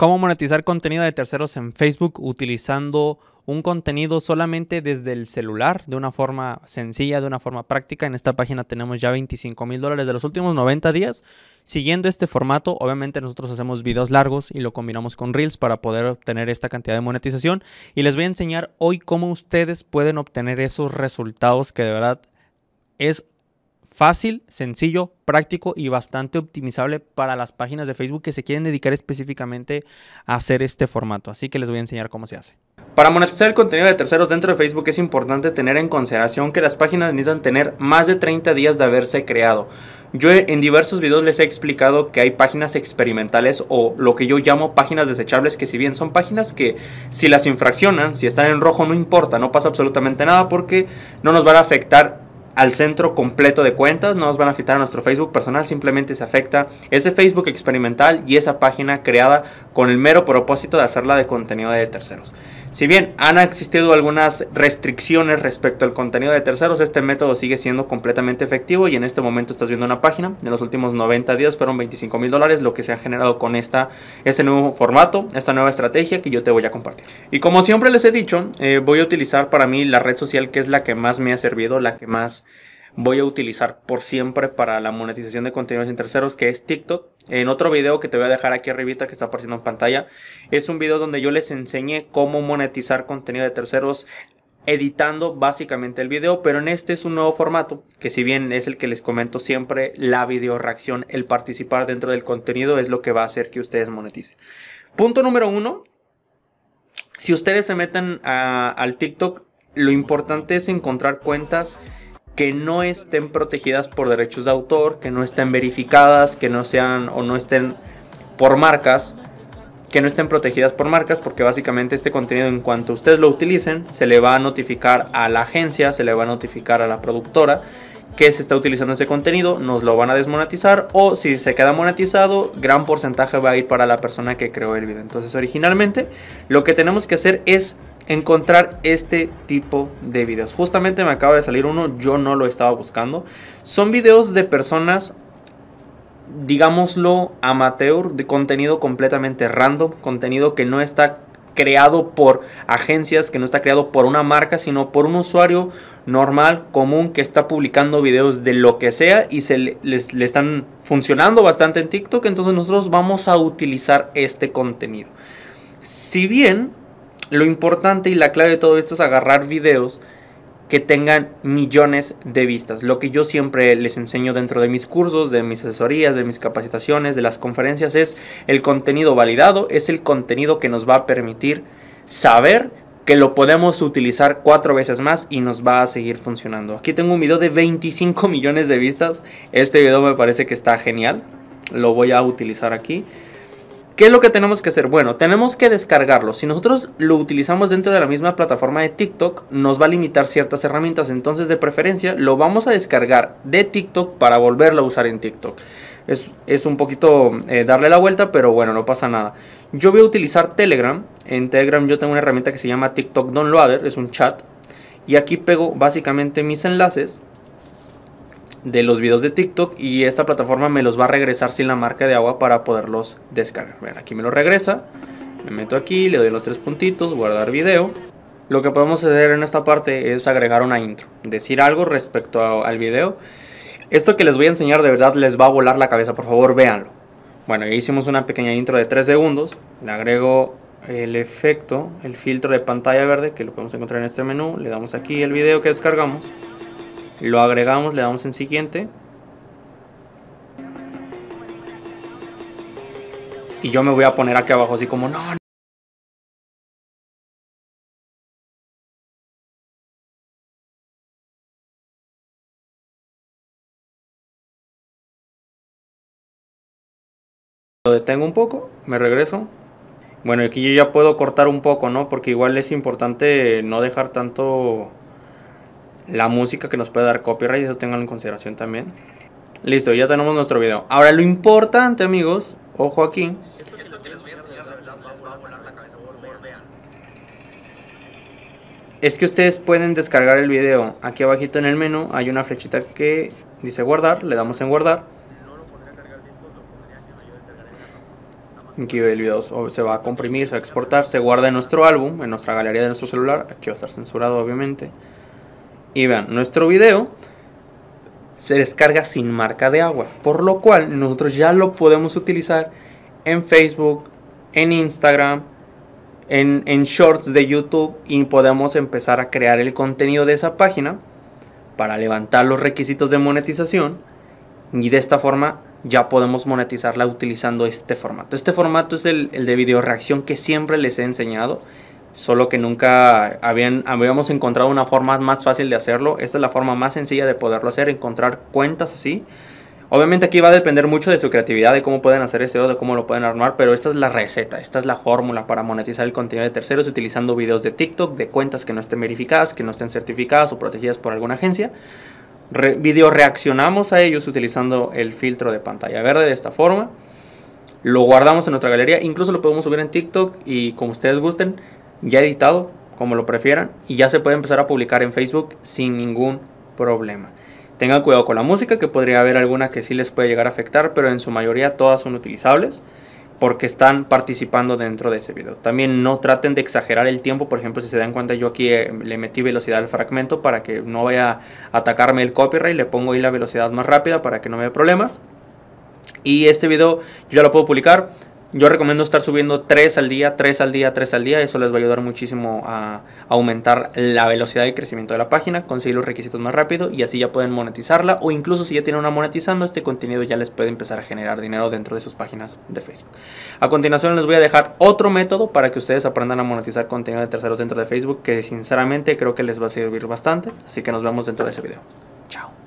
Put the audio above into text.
¿Cómo monetizar contenido de terceros en Facebook utilizando un contenido solamente desde el celular de una forma sencilla, de una forma práctica? En esta página tenemos ya $25,000 de los últimos 90 días. Siguiendo este formato, obviamente nosotros hacemos videos largos y lo combinamos con Reels para poder obtener esta cantidad de monetización. Y les voy a enseñar hoy cómo ustedes pueden obtener esos resultados que de verdad es fácil, sencillo, práctico y bastante optimizable para las páginas de Facebook que se quieren dedicar específicamente a hacer este formato. Así que les voy a enseñar cómo se hace. Para monetizar el contenido de terceros dentro de Facebook es importante tener en consideración que las páginas necesitan tener más de 30 días de haberse creado. Yo en diversos videos les he explicado que hay páginas experimentales o lo que yo llamo páginas desechables, que si bien son páginas que si las infraccionan, si están en rojo no importa, no pasa absolutamente nada porque no nos van a afectar al centro completo de cuentas, no nos van a afectar a nuestro Facebook personal, simplemente se afecta ese Facebook experimental y esa página creada con el mero propósito de hacerla de contenido de terceros. Si bien han existido algunas restricciones respecto al contenido de terceros, este método sigue siendo completamente efectivo y en este momento estás viendo una página. En los últimos 90 días fueron $25,000 lo que se ha generado con este nuevo formato, esta nueva estrategia que yo te voy a compartir. Y como siempre les he dicho, voy a utilizar para mí la red social que es la que más me ha servido, la que más voy a utilizar por siempre para la monetización de contenidos en terceros, que es TikTok. En otro video que te voy a dejar aquí arribita que está apareciendo en pantalla, es un video donde yo les enseñé cómo monetizar contenido de terceros editando básicamente el video, pero en este es un nuevo formato, que si bien es el que les comento siempre, la video reacción, el participar dentro del contenido es lo que va a hacer que ustedes moneticen. Punto número 1, si ustedes se meten al TikTok, lo importante es encontrar cuentas que no estén protegidas por derechos de autor, que no estén verificadas, que no sean o no estén por marcas, que no estén protegidas por marcas, porque básicamente este contenido en cuanto ustedes lo utilicen, se le va a notificar a la agencia, se le va a notificar a la productora que se está utilizando ese contenido, nos lo van a desmonetizar o si se queda monetizado, gran porcentaje va a ir para la persona que creó el video. Entonces originalmente lo que tenemos que hacer es encontrar este tipo de videos. Justamente me acaba de salir uno, yo no lo estaba buscando. Son videos de personas, digámoslo, amateur, de contenido completamente random, contenido que no está creado por agencias, que no está creado por una marca, sino por un usuario normal, común, que está publicando videos de lo que sea y le están funcionando bastante en TikTok. Entonces nosotros vamos a utilizar este contenido. Si bien lo importante y la clave de todo esto es agarrar videos que tengan millones de vistas. Lo que yo siempre les enseño dentro de mis cursos, de mis asesorías, de mis capacitaciones, de las conferencias, es el contenido validado, es el contenido que nos va a permitir saber que lo podemos utilizar 4 veces más y nos va a seguir funcionando. Aquí tengo un video de 25 millones de vistas. Este video me parece que está genial. Lo voy a utilizar aquí. ¿Qué es lo que tenemos que hacer? Bueno, tenemos que descargarlo. Si nosotros lo utilizamos dentro de la misma plataforma de TikTok, nos va a limitar ciertas herramientas. Entonces, de preferencia, lo vamos a descargar de TikTok para volverlo a usar en TikTok. Es un poquito darle la vuelta, pero bueno, no pasa nada. Yo voy a utilizar Telegram. En Telegram yo tengo una herramienta que se llama TikTok Downloader. Es un chat. Y aquí pego básicamente mis enlaces de los videos de TikTok y esta plataforma me los va a regresar sin la marca de agua para poderlos descargar. Vean, aquí me lo regresa, me meto aquí, le doy los 3 puntitos, guardar video. Lo que podemos hacer en esta parte es agregar una intro, decir algo respecto al video. Esto que les voy a enseñar de verdad les va a volar la cabeza, por favor véanlo. Bueno, ya hicimos una pequeña intro de 3 segundos, le agrego el efecto, el filtro de pantalla verde que lo podemos encontrar en este menú, le damos aquí el video que descargamos. Lo agregamos, le damos en siguiente. Y yo me voy a poner aquí abajo así como no. Lo detengo un poco, me regreso. Bueno, aquí yo ya puedo cortar un poco, ¿no? Porque igual es importante no dejar tanto la música que nos puede dar copyright, eso tenganlo en consideración también. Listo, ya tenemos nuestro video. Ahora lo importante, amigos, ojo aquí. Esto que les voy a enseñar de verdad les va a volar la cabeza, por favor, vean. Es que ustedes pueden descargar el video. Aquí abajito en el menú hay una flechita que dice guardar, le damos en guardar. No lo pondré a cargar discos, lo pondría que me ayude a cargar en la RAM. Aquí el video se va a comprimir, se va a exportar, se guarda en nuestro álbum, en nuestra galería de nuestro celular. Aquí va a estar censurado obviamente. Y vean, nuestro video se descarga sin marca de agua, por lo cual nosotros ya lo podemos utilizar en Facebook, en Instagram, en shorts de YouTube, y podemos empezar a crear el contenido de esa página para levantar los requisitos de monetización, y de esta forma ya podemos monetizarla utilizando este formato. Este formato es el de video reacción que siempre les he enseñado, solo que nunca habíamos encontrado una forma más fácil de hacerlo. Esta es la forma más sencilla de poderlo hacer, encontrar cuentas así. Obviamente aquí va a depender mucho de su creatividad, de cómo pueden hacer SEO, de cómo lo pueden armar, pero esta es la receta, esta es la fórmula para monetizar el contenido de terceros utilizando videos de TikTok, de cuentas que no estén verificadas, que no estén certificadas o protegidas por alguna agencia. Video reaccionamos a ellos utilizando el filtro de pantalla verde de esta forma. Lo guardamos en nuestra galería, incluso lo podemos subir en TikTok y como ustedes gusten, ya editado, como lo prefieran, y ya se puede empezar a publicar en Facebook sin ningún problema. Tengan cuidado con la música, que podría haber alguna que sí les puede llegar a afectar, pero en su mayoría todas son utilizables porque están participando dentro de ese video. También no traten de exagerar el tiempo. Por ejemplo, si se dan cuenta, yo aquí le metí velocidad al fragmento para que no vaya a atacarme el copyright. Le pongo ahí la velocidad más rápida para que no me dé problemas. Y este video yo ya lo puedo publicar. Yo recomiendo estar subiendo 3 al día, 3 al día, 3 al día. Eso les va a ayudar muchísimo a aumentar la velocidad de crecimiento de la página, conseguir los requisitos más rápido, y así ya pueden monetizarla. O incluso si ya tienen una monetizando, este contenido ya les puede empezar a generar dinero dentro de sus páginas de Facebook. A continuación les voy a dejar otro método para que ustedes aprendan a monetizar contenido de terceros dentro de Facebook, que sinceramente creo que les va a servir bastante. Así que nos vemos dentro de ese video. Chao.